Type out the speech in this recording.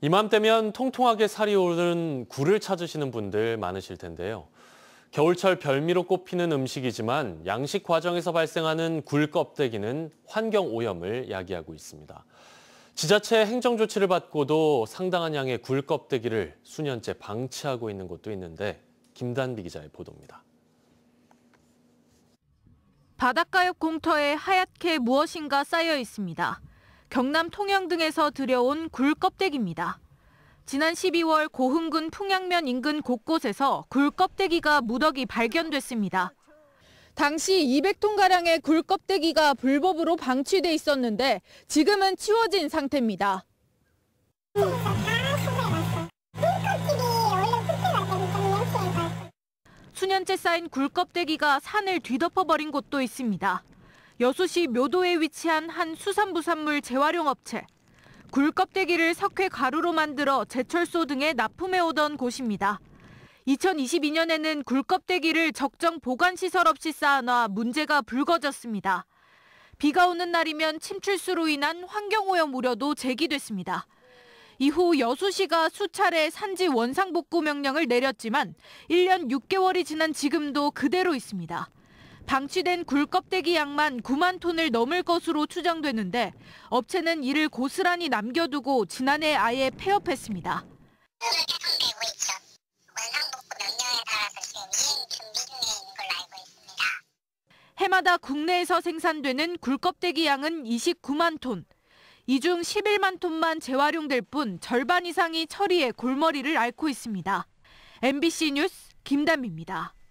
이맘때면 통통하게 살이 오른 굴을 찾으시는 분들 많으실 텐데요. 겨울철 별미로 꼽히는 음식이지만 양식 과정에서 발생하는 굴 껍데기는 환경 오염을 야기하고 있습니다. 지자체 행정 조치를 받고도 상당한 양의 굴 껍데기를 수년째 방치하고 있는 곳도 있는데 김단비 기자의 보도입니다. 바닷가 옆 공터에 하얗게 무엇인가 쌓여 있습니다. 경남 통영 등에서 들여온 굴 껍데기입니다. 지난 12월 고흥군 풍양면 인근 곳곳에서 굴 껍데기가 무더기 발견됐습니다. 당시 200톤가량의 굴 껍데기가 불법으로 방치돼 있었는데 지금은 치워진 상태입니다. 수년째 쌓인 굴 껍데기가 산을 뒤덮어버린 곳도 있습니다. 여수시 묘도에 위치한 한 수산부산물 재활용 업체. 굴 껍데기를 석회 가루로 만들어 제철소 등에 납품해 오던 곳입니다. 2022년에는 굴 껍데기를 적정 보관시설 없이 쌓아놔 문제가 불거졌습니다. 비가 오는 날이면 침출수로 인한 환경오염 우려도 제기됐습니다. 이후 여수시가 수차례 산지 원상복구 명령을 내렸지만 1년 6개월이 지난 지금도 그대로 있습니다. 방치된 굴 껍데기 양만 9만 톤을 넘을 것으로 추정되는데 업체는 이를 고스란히 남겨두고 지난해 아예 폐업했습니다. 개선되고 있죠. 원상복구 명령에 따라서 지금 이행 준비 중에 있는 걸로 알고 있습니다. 해마다 국내에서 생산되는 굴 껍데기 양은 29만 톤. 이 중 11만 톤만 재활용될 뿐 절반 이상이 처리해 골머리를 앓고 있습니다. MBC 뉴스 김단비입니다.